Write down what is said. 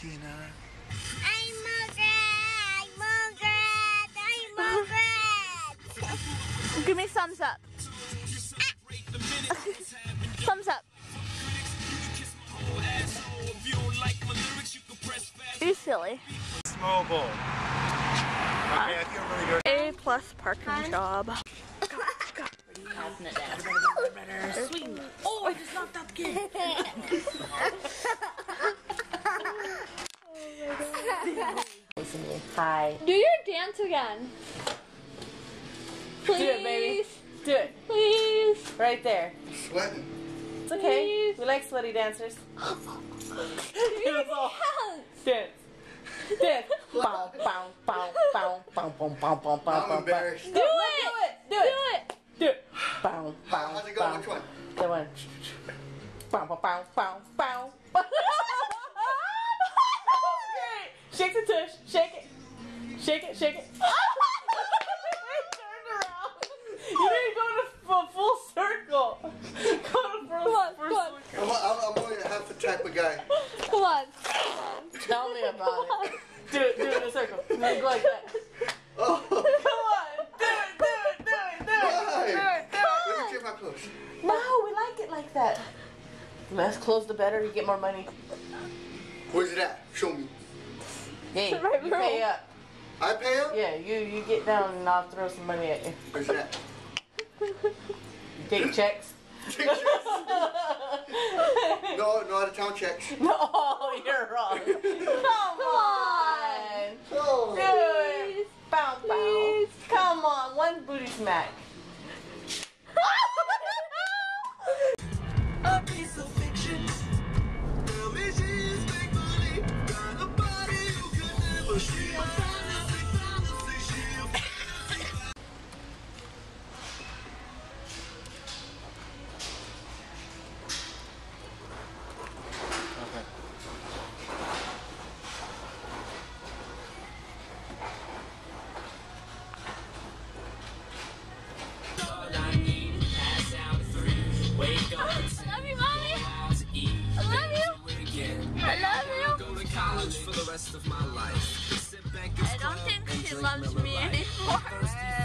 Tina. I'm Margaret. Give me thumbs up. Thumbs up. You silly. Small bowl. Okay, I feel really good. A+ parking job. Passing it down. Swing. Oh, I just knocked out the kid. Hi. Do your dance again. Please. Do it, baby. Do it. Please. Right there. Sweating. It's okay. Please. We like sweaty dancers. Beautiful. Dance. Dance. Bow, bow, bow, bow, bow, bow, bow, bow, bow, I'm embarrassed. Do it. Do it. Do it. Do it. Bow, bow, How's it go? bow. Which one? That one. Bow, bow, bow, bow, bow. Great. Shake the tush. Shake it. Shake it. Shake it. Turned around. You need to go to a full circle. Go to first circle. I'm only half the type of guy. Come on. Tell me about it. Do it in a circle. Go like that. Oh. Come on. Do it. Why? Let me check my clothes. No, we like it like that. The less clothes, the better. You get more money. Where's it at? Show me. Hey, The right you room. pay up. I pay up? Yeah, you get down and I'll throw some money at you. Where's it at? You take checks. Checks. No, out of town checks. No, you're wrong. Come on. Oh. Do it. Bow, bow. Come on, one booty smack. A piece of fiction. Tell me she's make money. Got a body you could never see. A fantasy, she a fantasy. Love you, mommy. I love you. I love you. Go to college for the rest of my life. Sit back and I don't think she loves me anymore.